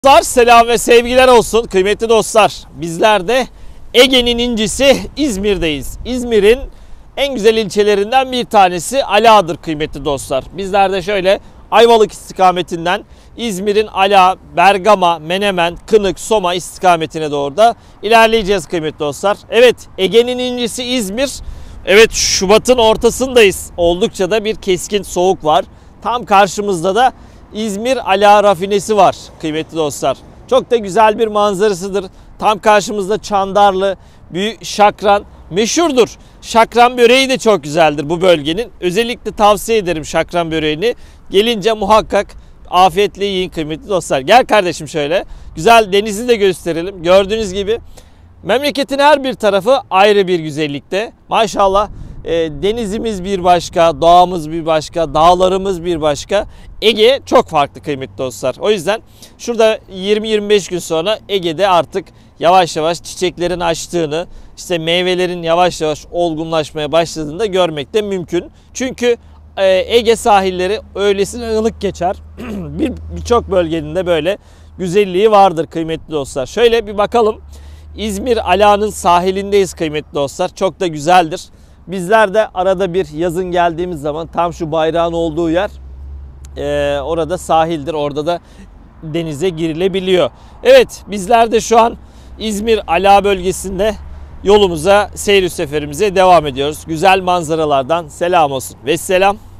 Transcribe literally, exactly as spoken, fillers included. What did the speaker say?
Dostlar, selam ve sevgiler olsun kıymetli dostlar. Bizler de Ege'nin incisi İzmir'deyiz. İzmir'in en güzel ilçelerinden bir tanesi Ala'dır kıymetli dostlar. Bizler de şöyle Ayvalık istikametinden İzmir'in Ala, Bergama, Menemen, Kınık, Soma istikametine doğru da ilerleyeceğiz kıymetli dostlar. Evet, Ege'nin incisi İzmir. Evet, Şubat'ın ortasındayız. Oldukça da bir keskin soğuk var. Tam karşımızda da İzmir Ala rafinesi var kıymetli dostlar. Çok da güzel bir manzarasıdır. Tam karşımızda Çandarlı, Büyük Şakran meşhurdur. Şakran böreği de çok güzeldir bu bölgenin. Özellikle tavsiye ederim şakran böreğini. Gelince muhakkak afiyetle yiyin kıymetli dostlar. Gel kardeşim şöyle. Güzel denizi de gösterelim. Gördüğünüz gibi memleketin her bir tarafı ayrı bir güzellikte. Maşallah. E, denizimiz bir başka, doğamız bir başka, dağlarımız bir başka. Ege çok farklı kıymetli dostlar. O yüzden şurada yirmi yirmi beş gün sonra Ege'de artık yavaş yavaş çiçeklerin açtığını, işte meyvelerin yavaş yavaş olgunlaşmaya başladığını da görmek de mümkün. Çünkü e, Ege sahilleri öylesine ılık geçer. bir Birçok bölgenin de böyle güzelliği vardır kıymetli dostlar. Şöyle bir bakalım. İzmir Ala'nın sahilindeyiz kıymetli dostlar. Çok da güzeldir. Bizler de arada bir yazın geldiğimiz zaman tam şu bayrağın olduğu yer e, orada sahildir. Orada da denize girilebiliyor. Evet, bizler de şu an İzmir Ala bölgesinde yolumuza, seyir seferimize devam ediyoruz. Güzel manzaralardan selam olsun. Vesselam.